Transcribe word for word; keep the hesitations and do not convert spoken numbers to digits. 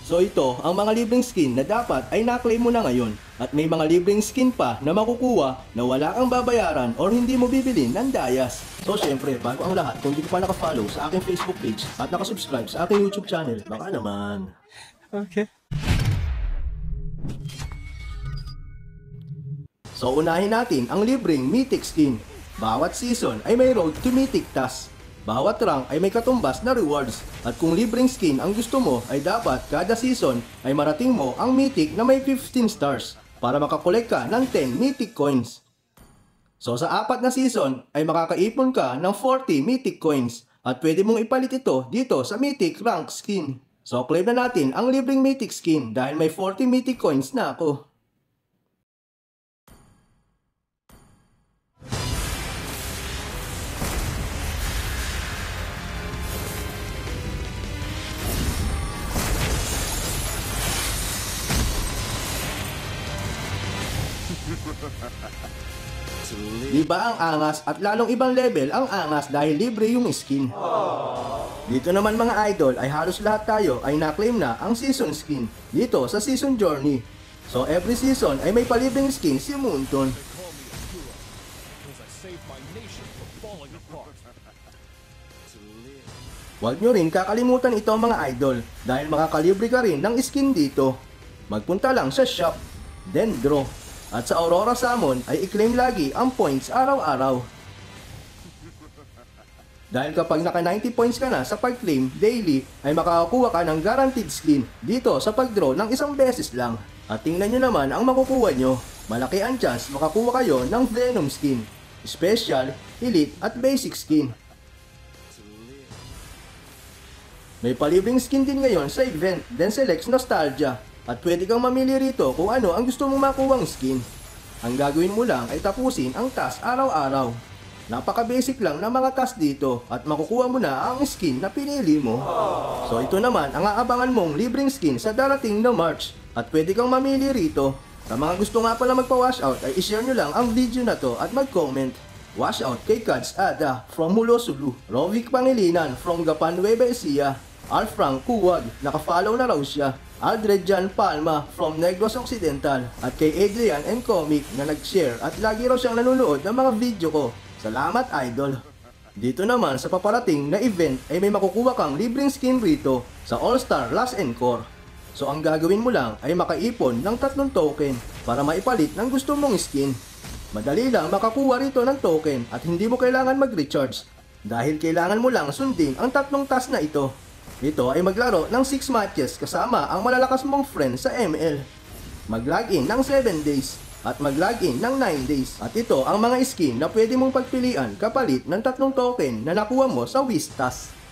So ito ang mga libreng skin na dapat ay na-claim mo na ngayon. At may mga libreng skin pa na makukuha na wala kang babayaran or hindi mo bibili ng dayas. So syempre, bago ang lahat, kung hindi ka pa nakafollow sa aking Facebook page at nakasubscribe sa aking YouTube channel, baka naman. Okay. So unahin natin ang libreng Mythic skin. Bawat season ay may road to Mythic task. Bawat rank ay may katumbas na rewards. At kung libreng skin ang gusto mo ay dapat kada season ay marating mo ang Mythic na may fifteen stars para makakolek ka ng ten Mythic coins. So sa apat na season ay makakaipon ka ng forty Mythic coins at pwede mong ipalit ito dito sa Mythic rank skin. So claim na natin ang libreng Mythic skin dahil may forty Mythic coins na ako. Diba ang angas at lalong ibang level ang angas dahil libre yung skin. Dito naman mga idol ay halos lahat tayo ay na-claim na ang season skin dito sa season journey. So every season ay may palibreng skin si Moonton. Huwag nyo rin kakalimutan ito mga idol dahil makakalibre ka rin ng skin dito. Magpunta lang sa shop, then draw. At sa Aurora Summon ay i-claim lagi ang points araw-araw. Dahil kapag naka ninety points ka na sa pag-claim daily ay makakakuha ka ng guaranteed skin dito sa pag-draw ng isang beses lang. At tingnan nyo naman ang makukuha nyo. Malaki ang chance makakuha kayo ng Venom skin, Special, Elite at Basic skin. May palibreng skin din ngayon sa event, then select Nostalgia. At pwede kang mamili rito kung ano ang gusto mong makuwang skin. Ang gagawin mo lang ay tapusin ang task araw-araw. Napaka-basic lang ng mga task dito at makukuha mo na ang skin na pinili mo. So ito naman ang aabangan mong libreng skin sa darating na March. At pwede kang mamili rito. Sa mga gusto nga pala magpa-washout ay ishare nyo lang ang video na to at mag-comment. Washout kay Kads Ada from Mulo Sulu, Rovic Pangilinan from Gapan Nueva Ecija, Alfranc Kuwag, nakafollow na raw siya. Aldred Jan Palma from Negros Occidental at kay Adrian and Comic na nag-share at lagi raw siyang nanonood ng mga video ko. Salamat idol! Dito naman sa paparating na event ay may makukuha kang libreng skin rito sa All-Star Last Encore. So ang gagawin mo lang ay makaipon ng tatlong token para maipalit ng gusto mong skin. Madali lang makakuha rito ng token at hindi mo kailangan mag-recharge dahil kailangan mo lang sundin ang tatlong task na ito. Ito ay maglaro ng six matches kasama ang malalakas mong friend sa M L. Mag-login ng seven days at mag-login ng nine days. At ito ang mga skin na pwede mong pagpilian kapalit ng tatlong token na nakuha mo sa Wish Task.